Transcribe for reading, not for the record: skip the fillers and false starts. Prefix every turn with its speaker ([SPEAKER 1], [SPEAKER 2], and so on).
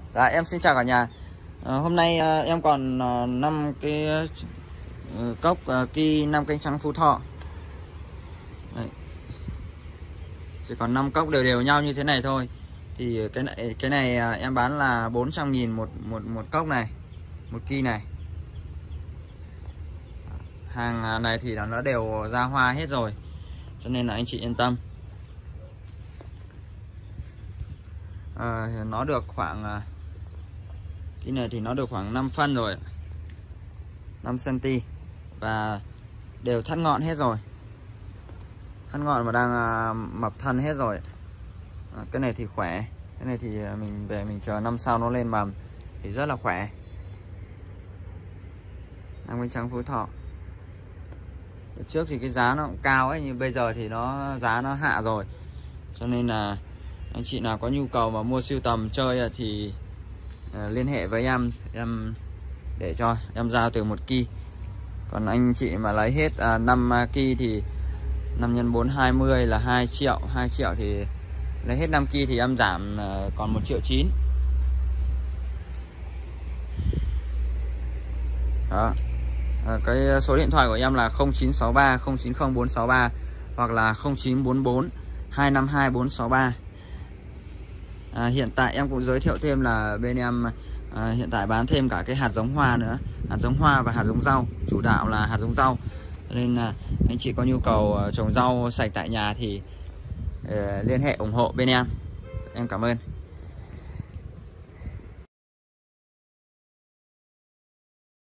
[SPEAKER 1] Dạ, em xin chào cả nhà. Hôm nay em còn 5 cái cốc Ki 5 cánh trắng Phú Thọ. Đấy. Chỉ còn 5 cốc đều đều nhau như thế này thôi. Thì cái này em bán là 400.000 một cốc này, một Ki này. Hàng này thì nó đều ra hoa hết rồi, cho nên là anh chị yên tâm. Nó được khoảng cái này thì nó được khoảng 5 phân rồi, 5 cm và đều thắt ngọn hết rồi, thắt ngọn và đang mập thân hết rồi. Cái này thì khỏe, cái này thì mình về mình chờ năm sau nó lên mầm thì rất là khỏe. Nam Cánh Trắng Phú Thọ. Trước thì cái giá nó cũng cao ấy, nhưng bây giờ thì giá nó hạ rồi, cho nên là anh chị nào có nhu cầu mà mua sưu tầm chơi thì liên hệ với em để cho em giao từ 1 Ki. Còn anh chị mà lấy hết 5 Ki thì 5 x 4 20 là 2 triệu. 2 triệu thì lấy hết 5 Ki thì em giảm còn 1,9 triệu. Đó. Cái số điện thoại của em là 0963 090 463 hoặc là 0944 252 463. Hiện tại em cũng giới thiệu thêm là bên em hiện tại bán thêm cả cái hạt giống hoa nữa, hạt giống hoa và hạt giống rau, chủ đạo là hạt giống rau. Nên là anh chị có nhu cầu trồng rau sạch tại nhà thì liên hệ ủng hộ bên em. Em cảm ơn.